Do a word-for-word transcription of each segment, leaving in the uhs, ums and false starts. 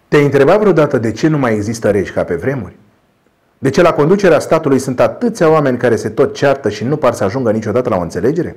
Te-ai întrebat vreodată de ce nu mai există regi ca pe vremuri? De ce la conducerea statului sunt atâția oameni care se tot ceartă și nu par să ajungă niciodată la o înțelegere?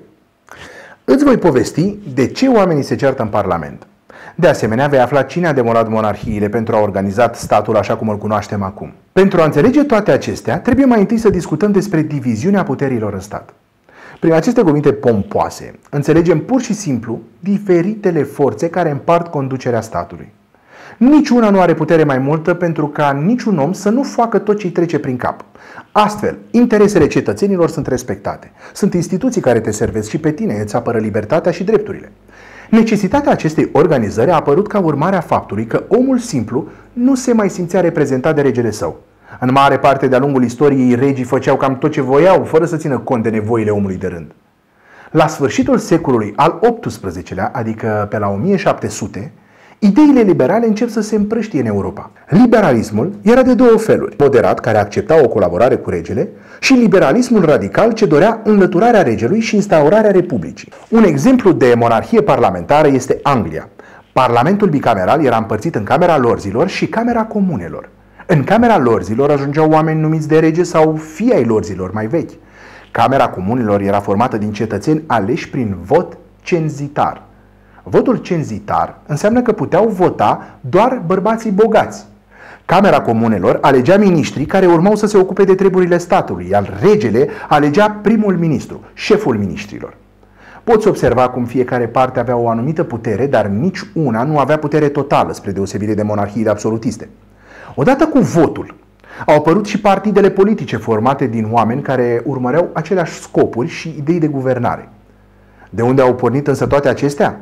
Îți voi povesti de ce oamenii se ceartă în Parlament. De asemenea, vei afla cine a demolat monarhiile pentru a organiza statul așa cum îl cunoaștem acum. Pentru a înțelege toate acestea, trebuie mai întâi să discutăm despre diviziunea puterilor în stat. Prin aceste cuvinte pompoase, înțelegem pur și simplu diferitele forțe care împart conducerea statului. Niciuna nu are putere mai multă pentru ca niciun om să nu facă tot ce îi trece prin cap. Astfel, interesele cetățenilor sunt respectate. Sunt instituții care te servesc și pe tine, îți apără libertatea și drepturile. Necesitatea acestei organizări a apărut ca urmare a faptului că omul simplu nu se mai simțea reprezentat de regele său. În mare parte de-a lungul istoriei, regii făceau cam tot ce voiau, fără să țină cont de nevoile omului de rând. La sfârșitul secolului al optsprezecelea, adică pe la o mie șapte sute, ideile liberale încep să se împrăștie în Europa. Liberalismul era de două feluri: moderat, care accepta o colaborare cu regele, și liberalismul radical, ce dorea înlăturarea regelui și instaurarea republicii. Un exemplu de monarhie parlamentară este Anglia. Parlamentul bicameral era împărțit în Camera Lorzilor și Camera Comunelor. În Camera Lorzilor ajungeau oameni numiți de rege sau fii ai lorzilor mai vechi. Camera Comunelor era formată din cetățeni aleși prin vot cenzitar. Votul cenzitar înseamnă că puteau vota doar bărbații bogați. Camera Comunelor alegea miniștrii care urmau să se ocupe de treburile statului, iar regele alegea primul ministru, șeful miniștrilor. Poți observa cum fiecare parte avea o anumită putere, dar nici una nu avea putere totală, spre deosebire de monarhiile absolutiste. Odată cu votul, au apărut și partidele politice formate din oameni care urmăreau aceleași scopuri și idei de guvernare. De unde au pornit însă toate acestea?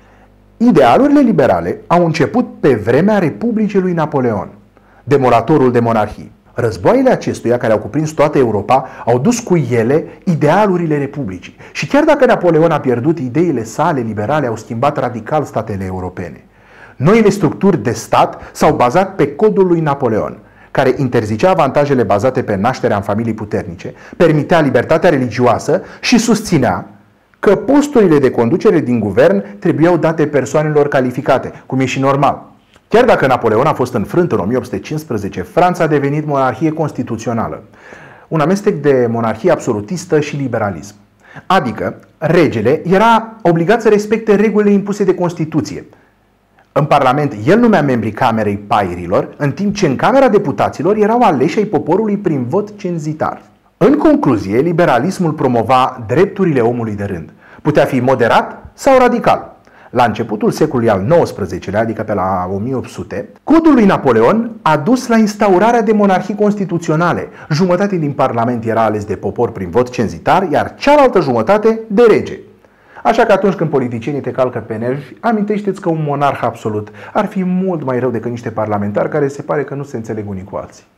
Idealurile liberale au început pe vremea Republicii lui Napoleon, demolatorul de monarhii. Războaiele acestuia, care au cuprins toată Europa, au dus cu ele idealurile Republicii. Și chiar dacă Napoleon a pierdut, ideile sale liberale au schimbat radical statele europene. Noile structuri de stat s-au bazat pe codul lui Napoleon, care interzicea avantajele bazate pe nașterea în familii puternice, permitea libertatea religioasă și susținea că posturile de conducere din guvern trebuiau date persoanelor calificate, cum e și normal. Chiar dacă Napoleon a fost înfrânt în o mie opt sute cincisprezece, Franța a devenit monarhie constituțională, un amestec de monarhie absolutistă și liberalism. Adică, regele era obligat să respecte regulile impuse de Constituție. În Parlament, el numea membrii Camerei Pairilor, în timp ce în Camera Deputaților erau aleși ai poporului prin vot cenzitar. În concluzie, liberalismul promova drepturile omului de rând. Putea fi moderat sau radical. La începutul secolului al nouăsprezecelea, adică pe la o mie opt sute, codul lui Napoleon a dus la instaurarea de monarhii constituționale. Jumătate din Parlament era ales de popor prin vot cenzitar, iar cealaltă jumătate de rege. Așa că atunci când politicienii te calcă pe nervi, amintește-ți că un monarh absolut ar fi mult mai rău decât niște parlamentari care se pare că nu se înțeleg unii cu alții.